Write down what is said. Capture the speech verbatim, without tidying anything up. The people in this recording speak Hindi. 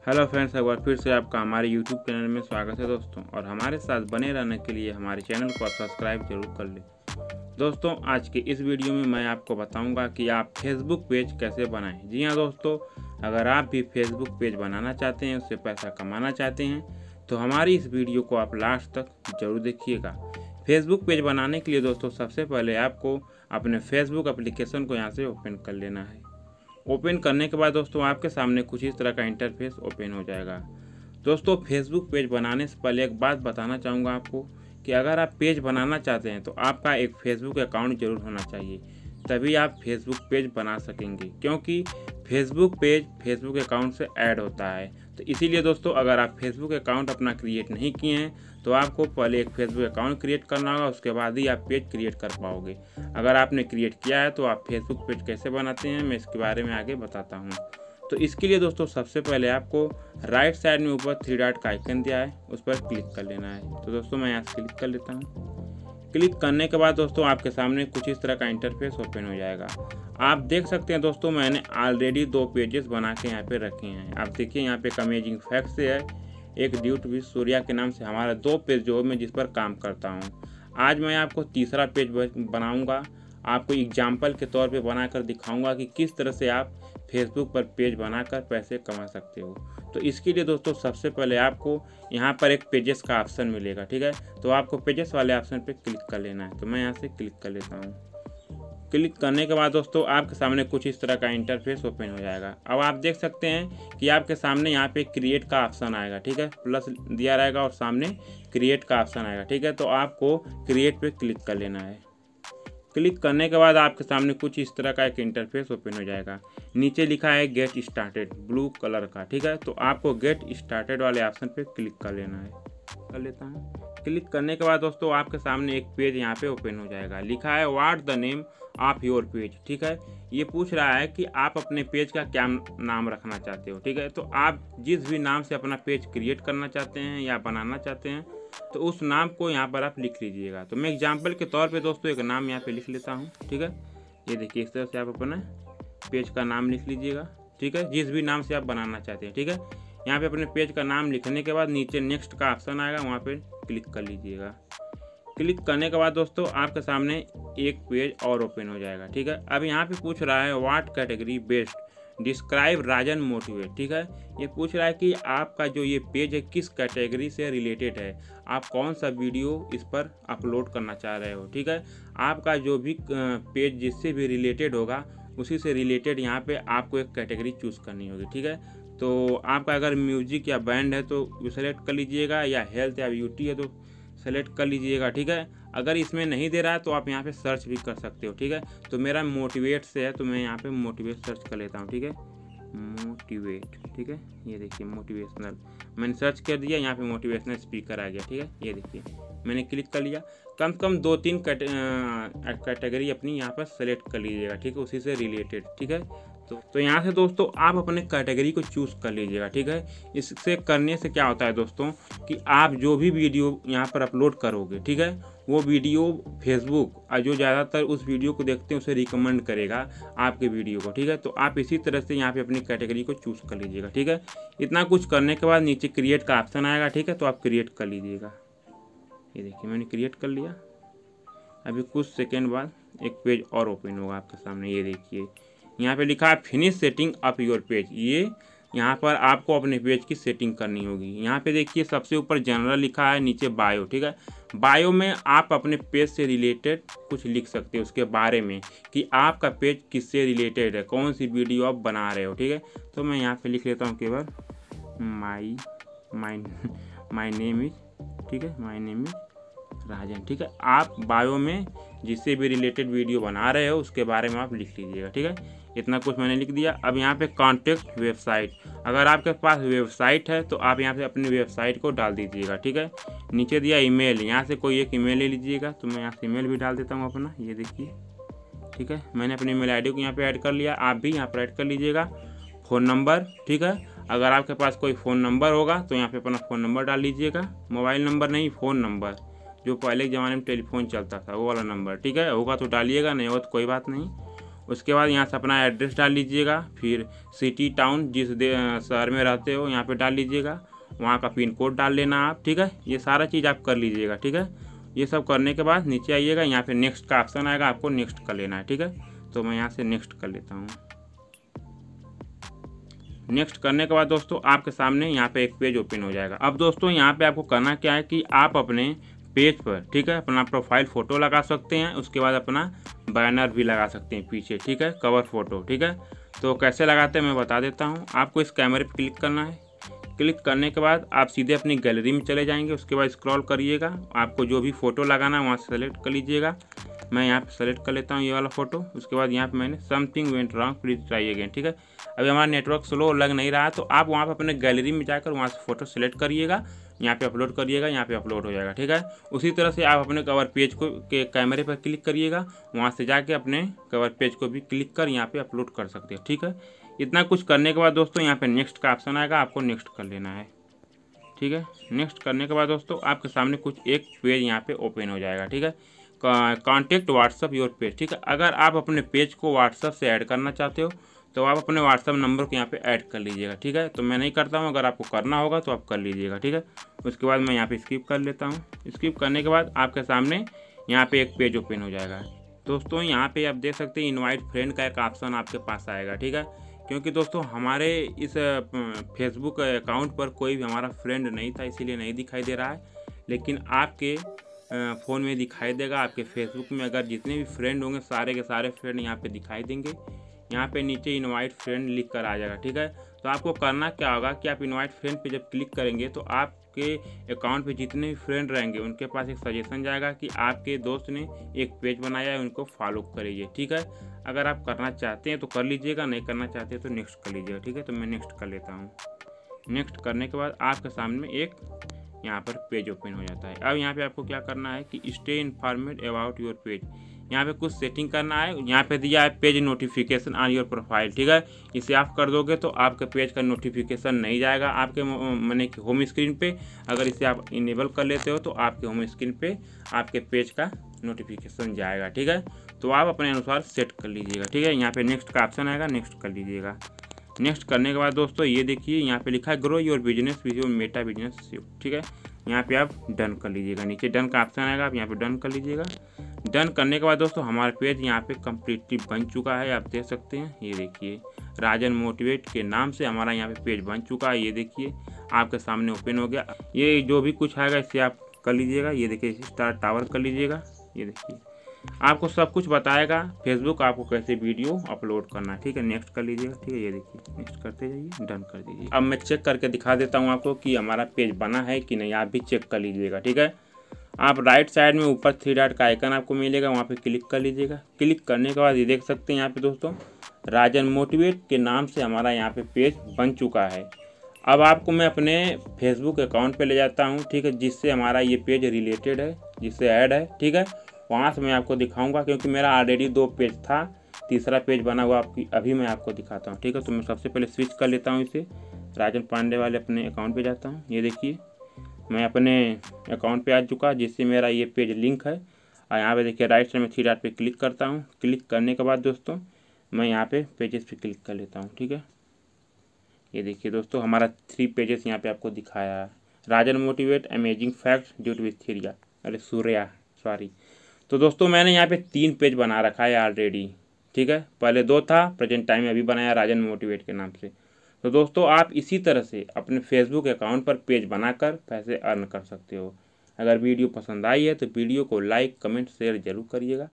हेलो फ्रेंड्स, एक बार फिर से आपका हमारे यूट्यूब चैनल में स्वागत है दोस्तों। और हमारे साथ बने रहने के लिए हमारे चैनल को आप सब्सक्राइब जरूर कर लें। दोस्तों, आज के इस वीडियो में मैं आपको बताऊंगा कि आप फेसबुक पेज कैसे बनाएं। जी हाँ दोस्तों, अगर आप भी फेसबुक पेज बनाना चाहते हैं, उससे पैसा कमाना चाहते हैं, तो हमारी इस वीडियो को आप लास्ट तक जरूर देखिएगा। फेसबुक पेज बनाने के लिए दोस्तों सबसे पहले आपको अपने फेसबुक एप्लीकेशन को यहाँ से ओपन कर लेना है। ओपन करने के बाद दोस्तों आपके सामने कुछ इस तरह का इंटरफेस ओपन हो जाएगा। दोस्तों, फेसबुक पेज बनाने से पहले एक बात बताना चाहूँगा आपको कि अगर आप पेज बनाना चाहते हैं तो आपका एक फेसबुक अकाउंट जरूर होना चाहिए, तभी आप फेसबुक पेज बना सकेंगे, क्योंकि फेसबुक पेज फेसबुक अकाउंट से ऐड होता है। तो इसीलिए दोस्तों, अगर आप फेसबुक अकाउंट अपना क्रिएट नहीं किए हैं तो आपको पहले एक फेसबुक अकाउंट क्रिएट करना होगा, उसके बाद ही आप पेज क्रिएट कर पाओगे। अगर आपने क्रिएट किया है तो आप फेसबुक पेज कैसे बनाते हैं मैं इसके बारे में आगे बताता हूँ। तो इसके लिए दोस्तों सबसे पहले आपको राइट साइड में ऊपर थ्री डॉट का आइकन दिया है, उस पर क्लिक कर लेना है। तो दोस्तों मैं यहाँ से क्लिक कर लेता हूँ। क्लिक करने के बाद दोस्तों आपके सामने कुछ इस तरह का इंटरफेस ओपन हो जाएगा। आप देख सकते हैं दोस्तों, मैंने ऑलरेडी दो पेजेस बना के यहाँ पे रखे हैं। आप देखिए यहाँ पे एक अमेजिंग फैक्ट से है, एक ड्यूट विद सूर्या के नाम से हमारा दो पेज जो मैं जिस पर काम करता हूँ। आज मैं आपको तीसरा पेज बनाऊँगा, आपको एग्जाम्पल के तौर पे बनाकर दिखाऊंगा कि किस तरह से आप फेसबुक पर पेज बनाकर पैसे कमा सकते हो। तो इसके लिए दोस्तों सबसे पहले आपको यहाँ पर एक पेजेस का ऑप्शन मिलेगा, ठीक है। तो आपको पेजेस वाले ऑप्शन पे क्लिक कर लेना है। तो मैं यहाँ से क्लिक कर लेता हूँ। क्लिक करने के बाद दोस्तों आपके सामने कुछ इस तरह का इंटरफेस ओपन हो जाएगा। अब आप देख सकते हैं कि आपके सामने यहाँ पे क्रिएट का ऑप्शन आएगा, ठीक है, प्लस दिया रहेगा और सामने क्रिएट का ऑप्शन आएगा, ठीक है। तो आपको क्रिएट पे क्लिक कर लेना है। क्लिक करने के बाद आपके सामने कुछ इस तरह का एक इंटरफेस ओपन हो जाएगा। नीचे लिखा है गेट स्टार्टेड ब्लू कलर का, ठीक है। तो आपको गेट स्टार्टेड वाले ऑप्शन पे क्लिक कर लेना है। कर लेता हूँ। क्लिक करने के बाद दोस्तों आपके सामने एक पेज यहाँ पे ओपन हो जाएगा। लिखा है what the name of your page, ठीक है। ये पूछ रहा है कि आप अपने पेज का क्या नाम रखना चाहते हो, ठीक है। तो आप जिस भी नाम से अपना पेज क्रिएट करना चाहते हैं या बनाना चाहते हैं तो उस नाम को यहाँ पर आप लिख लीजिएगा। तो मैं एग्जाम्पल के तौर पे दोस्तों एक नाम यहाँ पे लिख लेता हूँ, ठीक है। ये देखिए, इस तरह से आप अपना पेज का नाम लिख लीजिएगा, ठीक है, जिस भी नाम से आप बनाना चाहते हैं, ठीक है। यहाँ पे अपने पेज का नाम लिखने के बाद नीचे नेक्स्ट का ऑप्शन आएगा, वहाँ पे क्लिक कर लीजिएगा। क्लिक करने के बाद दोस्तों आपके सामने एक पेज और ओपन हो जाएगा, ठीक है। अब यहाँ पे पूछ रहा है what category best describe Rajan motivate, ठीक है। ये पूछ रहा है कि आपका जो ये पेज है किस कैटेगरी से रिलेटेड है, आप कौन सा वीडियो इस पर अपलोड करना चाह रहे हो, ठीक है। आपका जो भी पेज जिससे भी रिलेटेड होगा उसी से रिलेटेड यहाँ पे आपको एक कैटेगरी चूज़ करनी होगी, ठीक है। तो आपका अगर म्यूजिक या बैंड है तो सेलेक्ट कर लीजिएगा, या हेल्थ या ब्यूटी है तो सेलेक्ट कर लीजिएगा, ठीक है। अगर इसमें नहीं दे रहा है तो आप यहाँ पे सर्च भी कर सकते हो, ठीक है। तो मेरा मोटिवेट से है तो मैं यहाँ पे मोटिवेट सर्च कर लेता हूँ, ठीक है। मोटिवेट, ठीक है। ये देखिए मोटिवेशनल मैंने सर्च कर दिया, यहाँ पे मोटिवेशनल स्पीकर आ गया, ठीक है। ये देखिए मैंने क्लिक कर लिया। कम से कम दो तीन कैटेगरी अपनी यहाँ पर सेलेक्ट कर लीजिएगा, ठीक है, उसी से रिलेटेड, ठीक है। तो तो यहाँ से दोस्तों आप अपने कैटेगरी को चूज़ कर लीजिएगा, ठीक है। इससे करने से क्या होता है दोस्तों कि आप जो भी वीडियो यहाँ पर अपलोड करोगे, ठीक है, वो वीडियो फेसबुक और जो ज़्यादातर उस वीडियो को देखते हैं उसे रिकमेंड करेगा आपके वीडियो को, ठीक है। तो आप इसी तरह से यहाँ पे अपनी कैटेगरी को चूज़ कर लीजिएगा, ठीक है। इतना कुछ करने के बाद नीचे क्रिएट का ऑप्शन आएगा, ठीक है। तो आप क्रिएट कर लीजिएगा। ये देखिए मैंने क्रिएट कर लिया। अभी कुछ सेकेंड बाद एक पेज और ओपन होगा आपके सामने। ये देखिए यहाँ पे लिखा है finish setting up your page. ये यहाँ पर आपको अपने पेज की सेटिंग करनी होगी। यहाँ पे देखिए सबसे ऊपर जनरल लिखा है, नीचे बायो, ठीक है। बायो में आप अपने पेज से रिलेटेड कुछ लिख सकते हो उसके बारे में कि आपका पेज किससे रिलेटेड है, कौन सी वीडियो आप बना रहे हो, ठीक है। तो मैं यहाँ पे लिख लेता हूँ केवल माई माई माई नेम इज, ठीक है, माई नेम इज राजन, ठीक है। आप बायो में जिससे भी रिलेटेड वीडियो बना रहे हो उसके बारे में आप लिख लीजिएगा, ठीक है। इतना कुछ मैंने लिख दिया। अब यहाँ पे कॉन्टेक्ट वेबसाइट, अगर आपके पास वेबसाइट है तो आप यहाँ पे अपनी वेबसाइट को डाल दीजिएगा, ठीक है। नीचे दिया ईमेल, यहाँ से कोई एक ईमेल ले लीजिएगा। तो मैं यहाँ से ईमेल भी डाल देता हूँ अपना, ये देखिए, ठीक है। मैंने अपनी ईमेल आई डी को यहाँ पे ऐड कर लिया, आप भी यहाँ पर ऐड कर लीजिएगा। फ़ोन नंबर, ठीक है, अगर आपके पास कोई फ़ोन नंबर होगा तो यहाँ पे अपना फ़ोन नंबर डाल लीजिएगा। मोबाइल नंबर नहीं, फ़ोन नंबर, जो पहले के ज़माने में टेलीफोन चलता था वो वाला नंबर, ठीक है। होगा तो डालिएगा, नहीं होगा तो कोई बात नहीं। उसके बाद यहाँ से अपना एड्रेस डाल लीजिएगा, फिर सिटी टाउन जिस शहर में रहते हो यहाँ पे डाल लीजिएगा, वहाँ का पिन कोड डाल लेना आप, ठीक है। ये सारा चीज़ आप कर लीजिएगा, ठीक है। ये सब करने के बाद नीचे आइएगा, यहाँ पे नेक्स्ट का ऑप्शन आएगा, आपको नेक्स्ट कर लेना है, ठीक है। तो मैं यहाँ से नेक्स्ट कर लेता हूँ। नेक्स्ट करने के बाद दोस्तों आपके सामने यहाँ पे एक पेज ओपन हो जाएगा। अब दोस्तों यहाँ पे आपको करना क्या है कि आप अपने पेज पर, ठीक है, अपना प्रोफाइल फ़ोटो लगा सकते हैं, उसके बाद अपना बैनर भी लगा सकते हैं पीछे, ठीक है, कवर फ़ोटो, ठीक है। तो कैसे लगाते हैं मैं बता देता हूँ। आपको इस कैमरे पर क्लिक करना है। क्लिक करने के बाद आप सीधे अपनी गैलरी में चले जाएंगे, उसके बाद स्क्रॉल करिएगा, आपको जो भी फ़ोटो लगाना है वहाँ से सेलेक्ट कर लीजिएगा। मैं यहाँ पे सेलेक्ट कर लेता हूँ ये वाला फ़ोटो। उसके बाद यहाँ पे मैंने something went wrong please try again, ठीक है। अभी हमारा नेटवर्क स्लो लग नहीं रहा है, तो आप वहाँ पे अपने गैलरी में जाकर वहाँ से फ़ोटो सेलेक्ट करिएगा, यहाँ पे अपलोड करिएगा, यहाँ पे अपलोड हो जाएगा, ठीक है। उसी तरह से आप अपने कवर पेज को के कैमरे पर क्लिक करिएगा, वहाँ से जाके अपने कवर पेज को भी क्लिक कर यहाँ पे अपलोड कर सकते हैं, ठीक है। इतना कुछ करने के बाद दोस्तों यहाँ पे नेक्स्ट का ऑप्शन आएगा, आपको नेक्स्ट कर लेना है, ठीक है। नेक्स्ट करने के बाद दोस्तों आपके सामने कुछ एक पेज यहाँ पे ओपन हो जाएगा, ठीक है। कॉन्टेक्ट व्हाट्सअप योर पेज, ठीक है। अगर आप अपने पेज को व्हाट्सअप से ऐड करना चाहते हो तो आप अपने व्हाट्सअप नंबर को यहाँ पे ऐड कर लीजिएगा, ठीक है। तो मैं नहीं करता हूँ, अगर आपको करना होगा तो आप कर लीजिएगा, ठीक है। उसके बाद मैं यहाँ पे स्किप कर लेता हूँ। स्किप करने के बाद आपके सामने यहाँ पे एक पेज ओपन हो जाएगा। दोस्तों यहाँ पे आप देख सकते हैं इनवाइट फ्रेंड का एक ऑप्शन आपके पास आएगा, ठीक है। क्योंकि दोस्तों हमारे इस फेसबुक अकाउंट पर कोई भी हमारा फ्रेंड नहीं था, इसीलिए नहीं दिखाई दे रहा है, लेकिन आपके फ़ोन में दिखाई देगा। आपके फेसबुक में अगर जितने भी फ्रेंड होंगे सारे के सारे फ्रेंड यहाँ पे दिखाई देंगे। यहाँ पे नीचे इनवाइट फ्रेंड लिख कर आ जाएगा, ठीक है। तो आपको करना क्या होगा कि आप इनवाइट फ्रेंड पे जब क्लिक करेंगे तो आपके अकाउंट पे जितने भी फ्रेंड रहेंगे उनके पास एक सजेशन जाएगा कि आपके दोस्त ने एक पेज बनाया है, उनको फॉलो करिए, ठीक है। अगर आप करना चाहते हैं तो कर लीजिएगा, नहीं करना चाहते हैं तो नेक्स्ट कर लीजिएगा, ठीक है। तो मैं नेक्स्ट कर लेता हूँ। नेक्स्ट करने के बाद आपके सामने एक यहाँ पर पेज ओपन हो जाता है। अब यहाँ पे आपको क्या करना है कि stay informed about your page, यहाँ पे कुछ सेटिंग करना है। यहाँ पे दिया है page notification on your profile, ठीक है। इसे आप कर दोगे तो आपके पेज का नोटिफिकेशन नहीं जाएगा आपके माने कि होम स्क्रीन पे। अगर इसे आप इनेबल कर लेते हो तो आपके होम स्क्रीन पे आपके पेज का नोटिफिकेशन जाएगा, ठीक है। तो आप अपने अनुसार सेट कर लीजिएगा, ठीक है। यहाँ पे नेक्स्ट का ऑप्शन आएगा, नेक्स्ट कर लीजिएगा। नेक्स्ट करने के बाद दोस्तों ये देखिए यहाँ पे लिखा है grow your business with your Meta business ship, ठीक है। यहाँ पे आप डन कर लीजिएगा, नीचे डन का ऑप्शन आएगा, आप यहाँ पे डन कर लीजिएगा। डन करने के बाद दोस्तों हमारा पेज यहाँ पे कम्प्लीटली बन चुका है, आप देख सकते हैं। ये देखिए राजन मोटिवेट के नाम से हमारा यहाँ पे पेज बन चुका है। ये देखिए आपके सामने ओपन हो गया। ये जो भी कुछ आएगा इससे आप कर लीजिएगा। ये देखिए स्टार टावर कर लीजिएगा। ये देखिए आपको सब कुछ बताएगा फेसबुक आपको कैसे वीडियो अपलोड करना है, ठीक है। नेक्स्ट कर लीजिएगा, ठीक है। ये देखिए नेक्स्ट करते जाइए, डन कर दीजिए। अब मैं चेक करके दिखा देता हूँ आपको कि हमारा पेज बना है कि नहीं, आप भी चेक कर लीजिएगा, ठीक है। आप राइट साइड में ऊपर थ्री डॉट का आइकन आपको मिलेगा, वहाँ पे क्लिक कर लीजिएगा। क्लिक करने के बाद ये देख सकते हैं यहाँ पे दोस्तों राजन मोटिवेट के नाम से हमारा यहाँ पे पेज बन चुका है। अब आपको मैं अपने फेसबुक अकाउंट पे ले जाता हूँ, ठीक है, जिससे हमारा ये पेज रिलेटेड है, जिससे ऐड है, ठीक है। वहाँ से मैं आपको दिखाऊंगा क्योंकि मेरा ऑलरेडी दो पेज था, तीसरा पेज बना हुआ आपकी अभी मैं आपको दिखाता हूँ, ठीक है। तो मैं सबसे पहले स्विच कर लेता हूँ, इसे राजन पांडे वाले अपने अकाउंट पे जाता हूँ। ये देखिए मैं अपने अकाउंट पे आ चुका जिससे मेरा ये पेज लिंक है। और यहाँ पे देखिए राइट साइड में थ्री डॉट पे क्लिक करता हूँ। क्लिक करने के बाद दोस्तों मैं यहाँ पे पेजेस पे क्लिक कर लेता हूँ, ठीक है। ये देखिए दोस्तों हमारा थ्री पेजेस यहाँ पे आपको दिखाया है, Rajan motivate, amazing facts due to with थ्रिया अरे सूर्या सॉरी। तो दोस्तों मैंने यहाँ पे तीन पेज बना रखा है ऑलरेडी, ठीक है। पहले दो था, प्रेजेंट टाइम में अभी बनाया राजन मोटिवेट के नाम से। तो दोस्तों आप इसी तरह से अपने फेसबुक अकाउंट पर पेज बनाकर पैसे अर्न कर सकते हो। अगर वीडियो पसंद आई है तो वीडियो को लाइक कमेंट शेयर जरूर करिएगा।